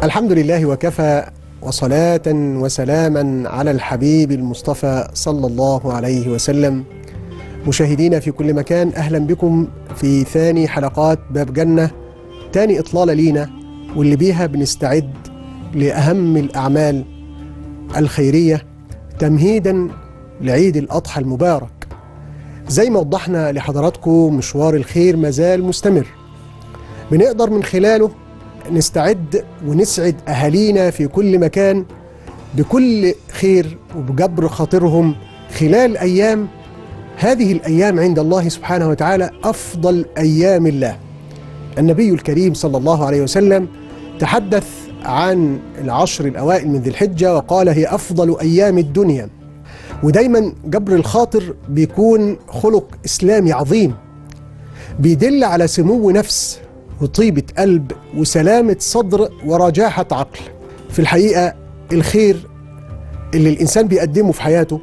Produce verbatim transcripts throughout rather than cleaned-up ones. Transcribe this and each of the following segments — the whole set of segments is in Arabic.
الحمد لله وكفى، وصلاة وسلاما على الحبيب المصطفى صلى الله عليه وسلم. مشاهدينا في كل مكان، أهلا بكم في ثاني حلقات باب جنة، تاني إطلالة لينا واللي بيها بنستعد لأهم الأعمال الخيرية تمهيدا لعيد الأضحى المبارك. زي ما وضحنا لحضراتكم، مشوار الخير مازال مستمر، بنقدر من خلاله نستعد ونسعد أهالينا في كل مكان بكل خير وبجبر خاطرهم خلال أيام، هذه الأيام عند الله سبحانه وتعالى أفضل أيام الله. النبي الكريم صلى الله عليه وسلم تحدث عن العشر الأوائل من ذي الحجة وقال هي أفضل أيام الدنيا. ودايما جبر الخاطر بيكون خلق إسلامي عظيم، بيدل على سمو نفس وطيبة قلب وسلامة صدر ورجاحة عقل. في الحقيقة الخير اللي الإنسان بيقدمه في حياته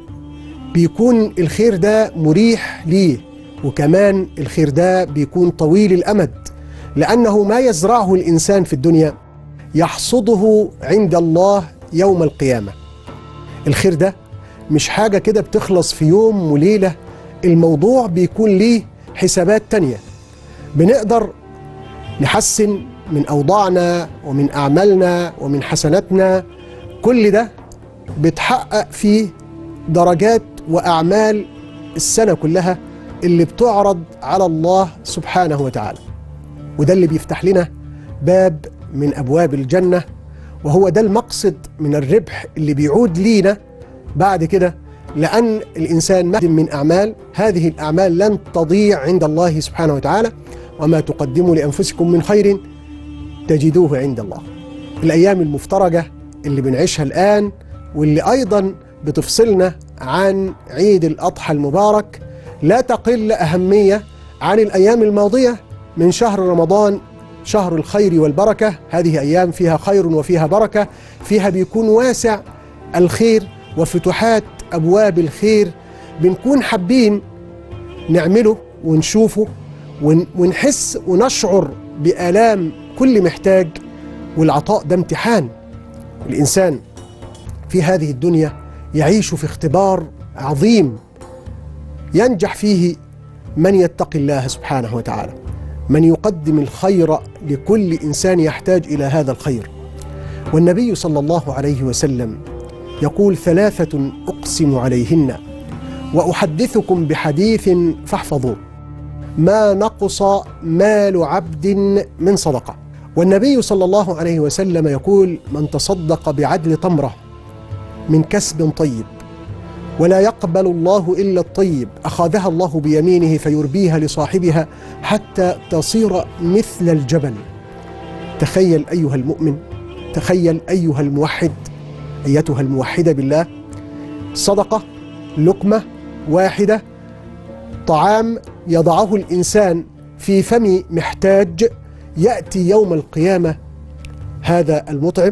بيكون الخير ده مريح ليه، وكمان الخير ده بيكون طويل الأمد، لأنه ما يزرعه الإنسان في الدنيا يحصده عند الله يوم القيامة. الخير ده مش حاجة كده بتخلص في يوم وليلة، الموضوع بيكون ليه حسابات تانية. بنقدر نحسن من أوضاعنا ومن أعمالنا ومن حسناتنا، كل ده بتحقق فيه درجات وأعمال السنة كلها اللي بتعرض على الله سبحانه وتعالى. وده اللي بيفتح لنا باب من أبواب الجنة، وهو ده المقصد من الربح اللي بيعود لينا بعد كده، لأن الإنسان مقدم من أعمال، هذه الأعمال لن تضيع عند الله سبحانه وتعالى، وما تقدموا لأنفسكم من خير تجدوه عند الله. الأيام المفترجة اللي بنعيشها الآن واللي أيضا بتفصلنا عن عيد الأضحى المبارك لا تقل أهمية عن الأيام الماضية من شهر رمضان، شهر الخير والبركة. هذه أيام فيها خير وفيها بركة، فيها بيكون واسع الخير وفتوحات أبواب الخير، بنكون حابين نعمله ونشوفه ونحس ونشعر بآلام كل محتاج. والعطاء ده امتحان. الإنسان في هذه الدنيا يعيش في اختبار عظيم ينجح فيه من يتقي الله سبحانه وتعالى، من يقدم الخير لكل إنسان يحتاج إلى هذا الخير. والنبي صلى الله عليه وسلم يقول: ثلاثة أقسم عليهن وأحدثكم بحديث فاحفظوه، ما نقص مال عبد من صدقة. والنبي صلى الله عليه وسلم يقول: من تصدق بعدل تمرة من كسب طيب ولا يقبل الله إلا الطيب أخذها الله بيمينه فيربيها لصاحبها حتى تصير مثل الجبل. تخيل أيها المؤمن، تخيل أيها الموحد، أيتها الموحدة بالله، صدقة لقمة واحدة، طعام يضعه الإنسان في فم محتاج، يأتي يوم القيامة هذا المطعم،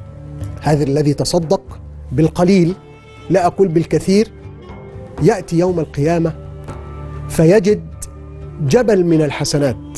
هذا الذي تصدق بالقليل، لا أقول بالكثير، يأتي يوم القيامة فيجد جبل من الحسنات،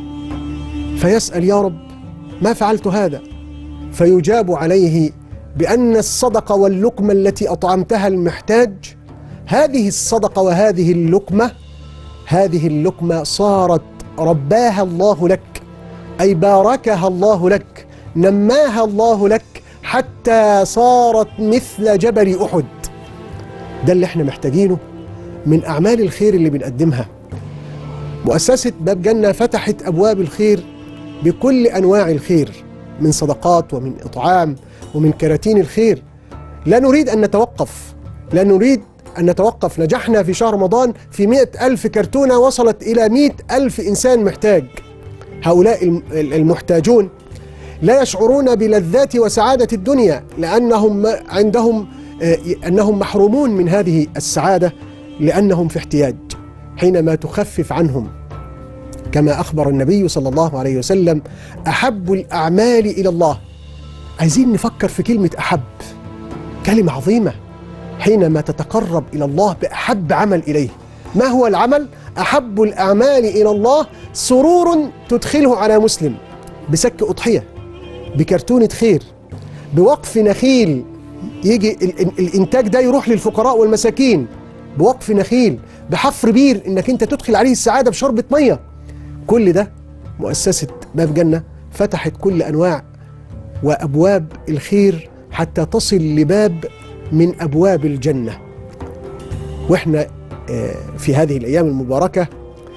فيسأل: يا رب ما فعلت هذا؟ فيجاب عليه بأن الصدقة واللقمة التي أطعمتها المحتاج، هذه الصدقة وهذه اللقمة، هذه اللقمة صارت رباها الله لك، أي باركها الله لك، نماها الله لك حتى صارت مثل جبل أحد. ده اللي احنا محتاجينه من أعمال الخير اللي بنقدمها. مؤسسة باب جنة فتحت أبواب الخير بكل أنواع الخير، من صدقات ومن إطعام ومن كراتين الخير. لا نريد أن نتوقف، لا نريد أن نتوقف. نجحنا في شهر رمضان في مئة ألف كرتونة وصلت إلى مئة ألف إنسان محتاج. هؤلاء المحتاجون لا يشعرون بلذات وسعادة الدنيا، لأنهم عندهم أنهم محرومون من هذه السعادة لأنهم في احتياج. حينما تخفف عنهم، كما أخبر النبي صلى الله عليه وسلم: أحب الأعمال إلى الله. عايزين نفكر في كلمة أحب، كلمة عظيمة. حينما تتقرب إلى الله بأحب عمل إليه، ما هو العمل؟ أحب الأعمال إلى الله سرور تدخله على مسلم بسك أضحية. بكرتونة خير، بوقف نخيل يجي الإنتاج ده يروح للفقراء والمساكين، بوقف نخيل، بحفر بير إنك أنت تدخل عليه السعادة بشربة مية. كل ده مؤسسة باب جنة فتحت كل أنواع وأبواب الخير حتى تصل لباب من أبواب الجنة. وإحنا في هذه الأيام المباركة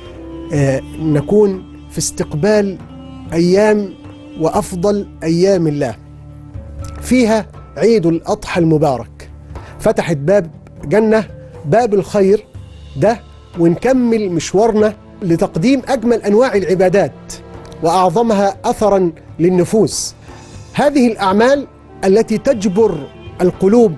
نكون في استقبال أيام وأفضل أيام الله، فيها عيد الأضحى المبارك. فتحت باب جنة، باب الخير ده، ونكمل مشوارنا لتقديم أجمل أنواع العبادات وأعظمها أثراً للنفوس. هذه الأعمال التي تجبر القلوب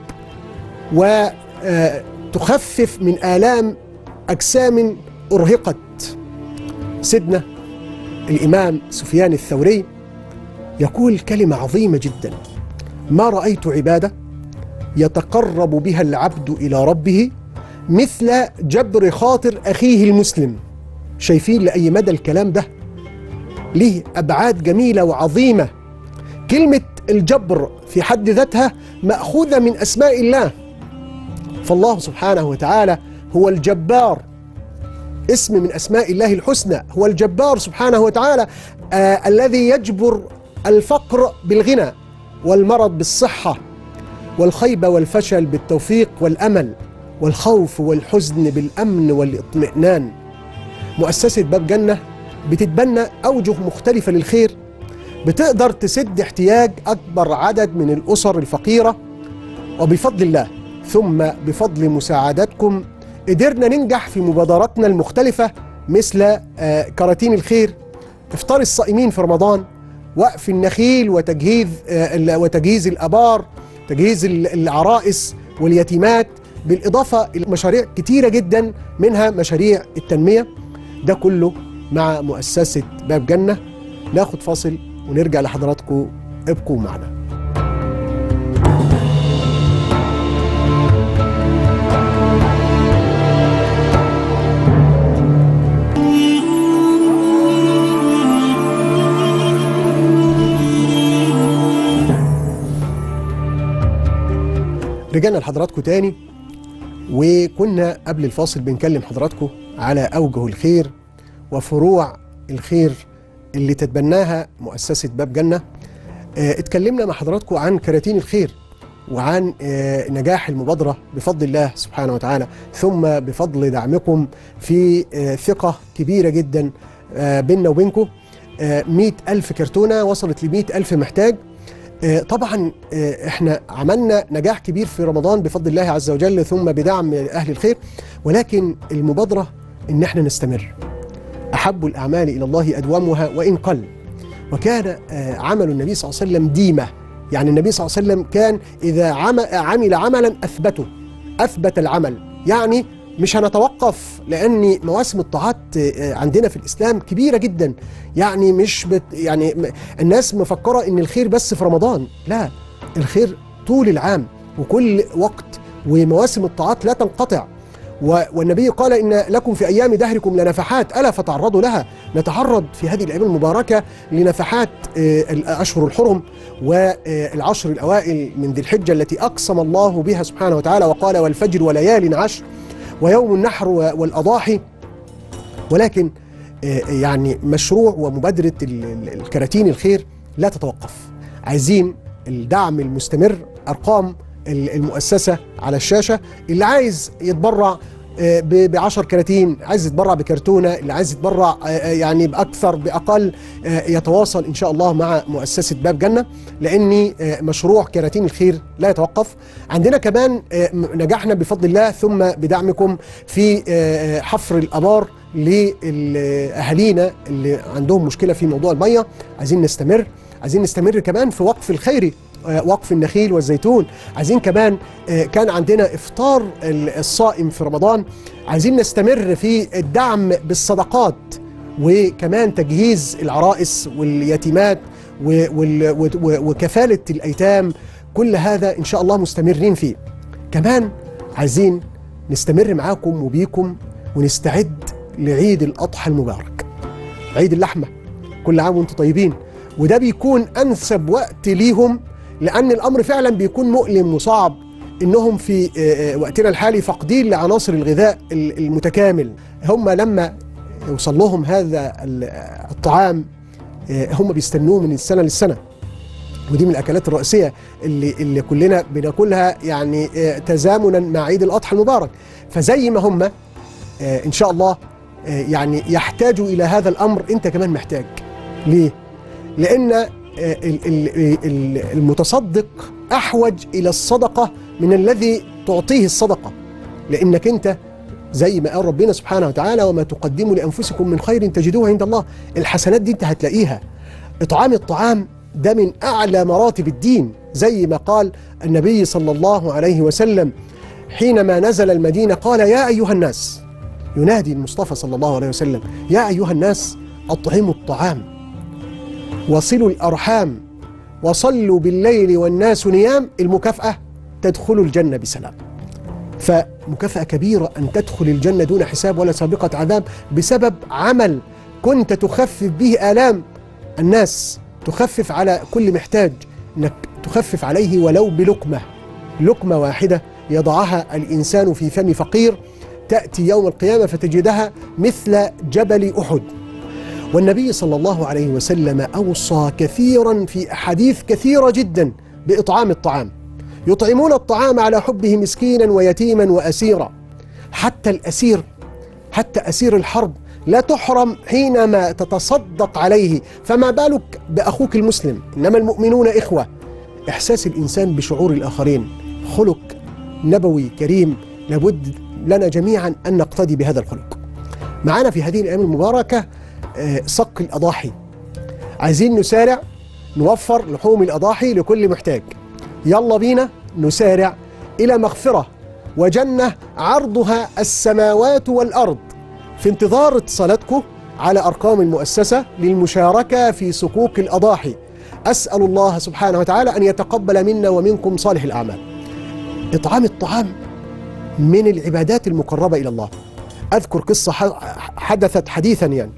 وتخفف من آلام أجسام أرهقت. سيدنا الإمام سفيان الثوري يقول كلمة عظيمة جدا: ما رأيت عبادة يتقرب بها العبد إلى ربه مثل جبر خاطر أخيه المسلم. شايفين لأي مدى الكلام ده ليه أبعاد جميلة وعظيمة. كلمة الجبر في حد ذاتها مأخوذة من أسماء الله، فالله سبحانه وتعالى هو الجبار، اسم من أسماء الله الحسنى، هو الجبار سبحانه وتعالى آه الذي يجبر الفقر بالغنى، والمرض بالصحة، والخيبة والفشل بالتوفيق والأمل، والخوف والحزن بالأمن والاطمئنان. مؤسسة باب جنة بتتبنى أوجه مختلفة للخير، بتقدر تسد احتياج أكبر عدد من الأسر الفقيرة، وبفضل الله ثم بفضل مساعدتكم قدرنا ننجح في مبادراتنا المختلفة، مثل كراتين الخير، إفطار الصائمين في رمضان، وقف النخيل وتجهيز وتجهيز الآبار، تجهيز العرائس واليتيمات، بالإضافة إلى مشاريع كتيرة جدا منها مشاريع التنمية. ده كله مع مؤسسة باب جنة. ناخد فاصل ونرجع لحضراتكم، ابقوا معنا. رجعنا لحضراتكم تاني، وكنا قبل الفاصل بنكلم حضراتكم على أوجه الخير وفروع الخير اللي تتبناها مؤسسة باب جنة. اه اتكلمنا مع حضراتكم عن كراتين الخير وعن اه نجاح المبادرة بفضل الله سبحانه وتعالى، ثم بفضل دعمكم في اه ثقة كبيرة جدا اه بيننا وبينكم. اه مئة ألف كرتونة وصلت لمئة ألف محتاج. طبعا احنا عملنا نجاح كبير في رمضان بفضل الله عز وجل ثم بدعم أهل الخير، ولكن المبادرة ان احنا نستمر. أحب الأعمال إلى الله أدومها وإن قل، وكان عمل النبي صلى الله عليه وسلم ديمة. يعني النبي صلى الله عليه وسلم كان إذا عمل عملا أثبته، أثبت العمل. يعني مش هنتوقف، لأن مواسم الطاعات عندنا في الإسلام كبيرة جدا. يعني مش بت يعني الناس مفكرة إن الخير بس في رمضان، لا، الخير طول العام وكل وقت، ومواسم الطاعات لا تنقطع. والنبي قال إن لكم في أيام دهركم لنفحات ألا فتعرضوا لها. نتعرض في هذه الأيام المباركة لنفحات الأشهر الحرم والعشر الأوائل من ذي الحجة التي أقسم الله بها سبحانه وتعالى وقال والفجر وليال عشر ويوم النحر والأضاحي. ولكن يعني مشروع ومبادرة الكراتين الخير لا تتوقف. عايزين الدعم المستمر. أرقام المؤسسة على الشاشة. اللي عايز يتبرع بعشر كراتين، عايز يتبرع بكرتونة، اللي عايز يتبرع يعني بأكثر بأقل يتواصل إن شاء الله مع مؤسسة باب جنة، لأن مشروع كراتين الخير لا يتوقف. عندنا كمان نجحنا بفضل الله ثم بدعمكم في حفر الآبار لأهالينا اللي عندهم مشكلة في موضوع المية. عايزين نستمر. عايزين نستمر كمان في وقف الخيري، وقف النخيل والزيتون. عايزين كمان كان عندنا إفطار الصائم في رمضان. عايزين نستمر في الدعم بالصدقات، وكمان تجهيز العرائس واليتيمات وكفالة الأيتام. كل هذا إن شاء الله مستمرين فيه. كمان عايزين نستمر معاكم وبيكم ونستعد لعيد الأضحى المبارك، عيد اللحمة. كل عام وانتم طيبين. وده بيكون أنسب وقت ليهم، لأن الأمر فعلا بيكون مؤلم وصعب إنهم في وقتنا الحالي فاقدين لعناصر الغذاء المتكامل. هم لما يوصل لهم هذا الطعام هم بيستنوه من السنة للسنة، ودي من الأكلات الرئيسية اللي, اللي كلنا بناكلها يعني تزامنا مع عيد الأضحى المبارك. فزي ما هم إن شاء الله يعني يحتاجوا إلى هذا الأمر، أنت كمان محتاج. ليه؟ لأن المتصدق أحوج إلى الصدقة من الذي تعطيه الصدقة، لأنك أنت زي ما قال ربنا سبحانه وتعالى: وما تقدموا لأنفسكم من خير تجدوه عند الله. الحسنات دي أنت هتلاقيها. إطعام الطعام ده من أعلى مراتب الدين، زي ما قال النبي صلى الله عليه وسلم حينما نزل المدينة قال: يا أيها الناس، ينادي المصطفى صلى الله عليه وسلم: يا أيها الناس أطعموا الطعام وصلوا الأرحام وصلوا بالليل والناس نيام، المكافأة تدخلوا الجنة بسلام. فمكافأة كبيرة أن تدخل الجنة دون حساب ولا سابقة عذاب بسبب عمل كنت تخفف به آلام الناس، تخفف على كل محتاج، أنك تخفف عليه ولو بلقمة، لقمة واحدة يضعها الإنسان في فم فقير تأتي يوم القيامة فتجدها مثل جبل أحد. والنبي صلى الله عليه وسلم أوصى كثيرا في أحاديث كثيرة جدا بإطعام الطعام. يطعمون الطعام على حبه مسكينا ويتيما وأسيرا. حتى الأسير، حتى أسير الحرب لا تحرم حينما تتصدق عليه، فما بالك بأخوك المسلم؟ إنما المؤمنون إخوة. إحساس الإنسان بشعور الآخرين خلق نبوي كريم، لابد لنا جميعا أن نقتدي بهذا الخلق. معنا في هذه الأيام المباركة صك الأضاحي. عايزين نسارع نوفر لحوم الأضاحي لكل محتاج. يلا بينا نسارع إلى مغفرة وجنة عرضها السماوات والأرض. في انتظار اتصالاتكم على أرقام المؤسسة للمشاركة في صكوك الأضاحي. أسأل الله سبحانه وتعالى أن يتقبل منا ومنكم صالح الأعمال. إطعام الطعام من العبادات المقربة إلى الله. أذكر قصة حدثت حديثا، يعني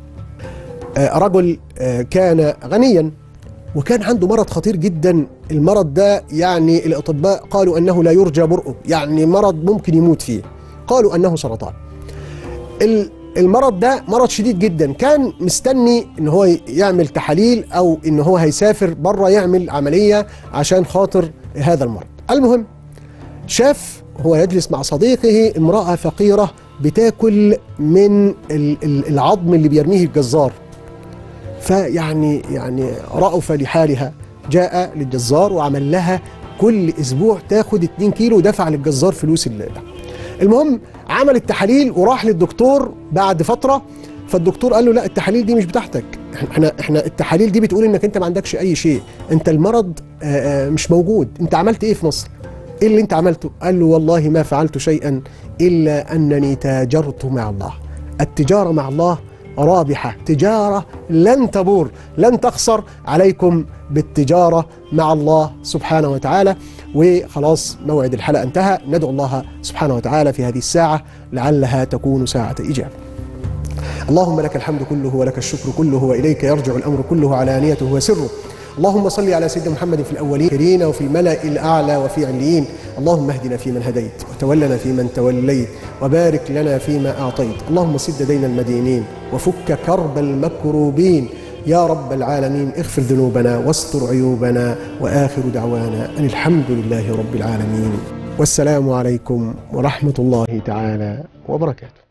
رجل كان غنيا وكان عنده مرض خطير جدا. المرض ده يعني الأطباء قالوا أنه لا يرجى برؤه، يعني مرض ممكن يموت فيه. قالوا أنه سرطان. المرض ده مرض شديد جدا. كان مستني ان هو يعمل تحاليل او ان هو هيسافر بره يعمل عملية عشان خاطر هذا المرض. المهم شاف هو يجلس مع صديقه امرأة فقيرة بتاكل من العظم اللي بيرميه الجزار، فيعني يعني رأف لحالها، جاء للجزار وعمل لها كل اسبوع تاخد اتنين كيلو، ودفع للجزار فلوس اللي ده. المهم عمل التحاليل وراح للدكتور بعد فترة، فالدكتور قال له: لا، التحاليل دي مش بتاعتك، احنا احنا التحاليل دي بتقول انك انت ما عندكش اي شيء، انت المرض اه اه مش موجود، انت عملت ايه في مصر؟ ايه اللي انت عملته؟ قال له: والله ما فعلت شيئا الا انني تاجرت مع الله. التجارة مع الله رابحة، تجارة لن تبور، لن تخسر. عليكم بالتجارة مع الله سبحانه وتعالى. وخلاص موعد الحلقة انتهى. ندعو الله سبحانه وتعالى في هذه الساعة لعلها تكون ساعة إجابة. اللهم لك الحمد كله ولك الشكر كله وإليك يرجع الأمر كله علانيته وسره. اللهم صل على سيدنا محمد في الأولين وفي الملأ الأعلى وفي عليين. اللهم اهدنا فيمن هديت وتولنا فيمن توليت وبارك لنا فيما أعطيت. اللهم سد دين المدينين وفك كرب المكروبين يا رب العالمين. اغفر ذنوبنا واستر عيوبنا، وآخر دعوانا أن الحمد لله رب العالمين. والسلام عليكم ورحمة الله تعالى وبركاته.